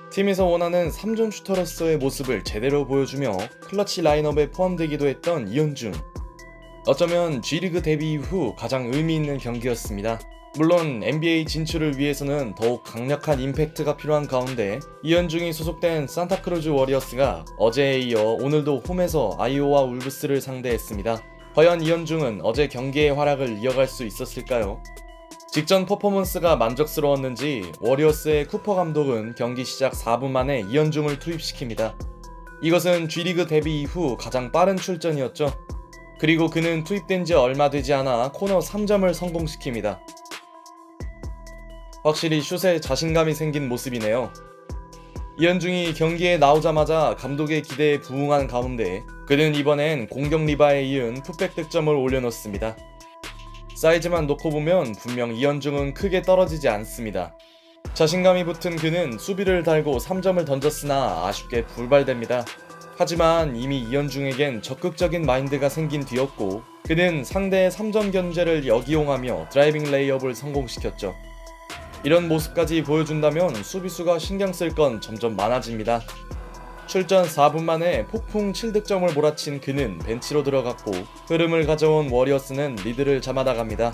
팀에서 원하는 3점 슈터로서의 모습을 제대로 보여주며 클러치 라인업에 포함되기도 했던 이현중. 어쩌면 G리그 데뷔 이후 가장 의미 있는 경기였습니다. 물론 NBA 진출을 위해서는 더욱 강력한 임팩트가 필요한 가운데 이현중이 소속된 산타크루즈 워리어스가 어제에 이어 오늘도 홈에서 아이오와 울브스를 상대했습니다. 과연 이현중은 어제 경기의 활약을 이어갈 수 있었을까요? 직전 퍼포먼스가 만족스러웠는지 워리어스의 쿠퍼 감독은 경기 시작 4분 만에 이현중을 투입시킵니다. 이것은 G리그 데뷔 이후 가장 빠른 출전이었죠. 그리고 그는 투입된 지 얼마 되지 않아 코너 3점을 성공시킵니다. 확실히 슛에 자신감이 생긴 모습이네요. 이현중이 경기에 나오자마자 감독의 기대에 부응한 가운데 그는 이번엔 공격 리바에 이은 풋백 득점을 올려놓습니다. 사이즈만 놓고 보면 분명 이현중은 크게 떨어지지 않습니다. 자신감이 붙은 그는 수비를 달고 3점을 던졌으나 아쉽게 불발됩니다. 하지만 이미 이현중에겐 적극적인 마인드가 생긴 뒤였고 그는 상대의 3점 견제를 역이용하며 드라이빙 레이업을 성공시켰죠. 이런 모습까지 보여준다면 수비수가 신경 쓸 건 점점 많아집니다. 출전 4분 만에 폭풍 7득점을 몰아친 그는 벤치로 들어갔고 흐름을 가져온 워리어스는 리드를 잡아나갑니다.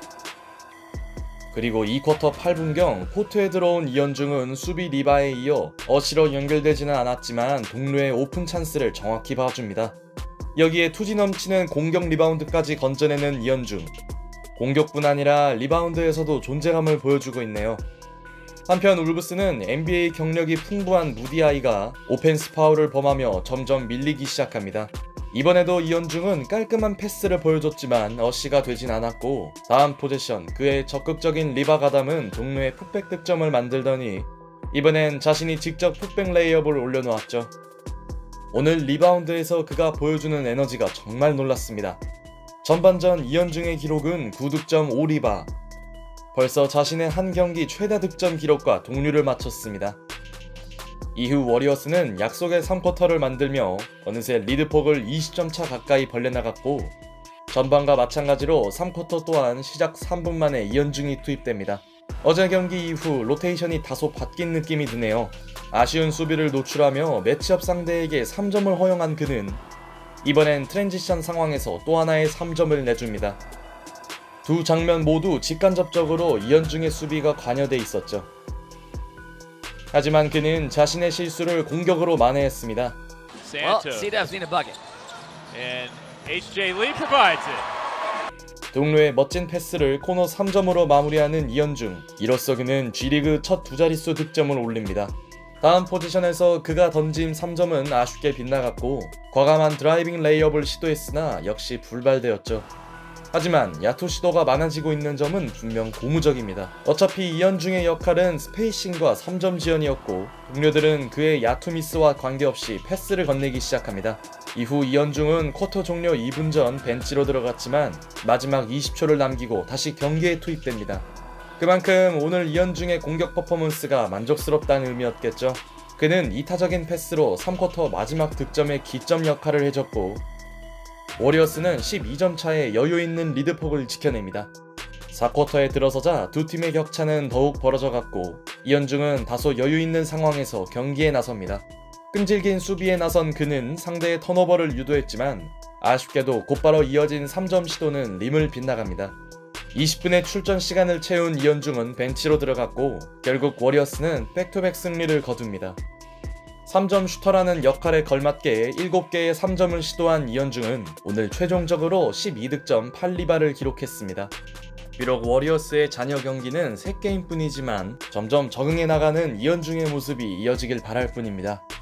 그리고 2쿼터 8분경 코트에 들어온 이현중은 수비 리바에 이어 어시로 연결되지는 않았지만 동료의 오픈 찬스를 정확히 봐줍니다. 여기에 투지 넘치는 공격 리바운드까지 건져내는 이현중. 공격뿐 아니라 리바운드에서도 존재감을 보여주고 있네요. 한편 울브스는 NBA 경력이 풍부한 무디아이가 오펜스 파울을 범하며 점점 밀리기 시작합니다. 이번에도 이현중은 깔끔한 패스를 보여줬지만 어시가 되진 않았고 다음 포제션 그의 적극적인 리바 가담은 동료의 풋백 득점을 만들더니 이번엔 자신이 직접 풋백 레이업을 올려놓았죠. 오늘 리바운드에서 그가 보여주는 에너지가 정말 놀랐습니다. 전반전 이현중의 기록은 9득점 5리바. 벌써 자신의 한 경기 최다 득점 기록과 동률을 맞췄습니다. 이후 워리어스는 약속의 3쿼터를 만들며 어느새 리드폭을 20점 차 가까이 벌려나갔고 전반과 마찬가지로 3쿼터 또한 시작 3분 만에 이현중이 투입됩니다. 어제 경기 이후 로테이션이 다소 바뀐 느낌이 드네요. 아쉬운 수비를 노출하며 매치업 상대에게 3점을 허용한 그는 이번엔 트랜지션 상황에서 또 하나의 3점을 내줍니다. 두 장면 모두 직간접적으로 이현중의 수비가 관여돼 있었죠. 하지만 그는 자신의 실수를 공격으로 만회했습니다. 동료의 멋진 패스를 코너 3점으로 마무리하는 이현중. 이로써 그는 G리그 첫 두 자릿수 득점을 올립니다. 다음 포지션에서 그가 던진 3점은 아쉽게 빗나갔고 과감한 드라이빙 레이업을 시도했으나 역시 불발되었죠. 하지만 야투 시도가 많아지고 있는 점은 분명 고무적입니다. 어차피 이현중의 역할은 스페이싱과 3점 지연이었고 동료들은 그의 야투 미스와 관계없이 패스를 건네기 시작합니다. 이후 이현중은 쿼터 종료 2분 전 벤치로 들어갔지만 마지막 20초를 남기고 다시 경기에 투입됩니다. 그만큼 오늘 이현중의 공격 퍼포먼스가 만족스럽다는 의미였겠죠. 그는 이타적인 패스로 3쿼터 마지막 득점의 기점 역할을 해줬고 워리어스는 12점 차의 여유있는 리드폭을 지켜냅니다. 4쿼터에 들어서자 두 팀의 격차는 더욱 벌어져갔고 이현중은 다소 여유있는 상황에서 경기에 나섭니다. 끈질긴 수비에 나선 그는 상대의 턴오버를 유도했지만 아쉽게도 곧바로 이어진 3점 시도는 림을 빗나갑니다. 20분의 출전 시간을 채운 이현중은 벤치로 들어갔고 결국 워리어스는 백투백 승리를 거둡니다. 3점 슈터라는 역할에 걸맞게 7개의 3점을 시도한 이현중은 오늘 최종적으로 12득점 8리바를 기록했습니다. 비록 워리어스의 잔여 경기는 3게임 뿐이지만 점점 적응해 나가는 이현중의 모습이 이어지길 바랄 뿐입니다.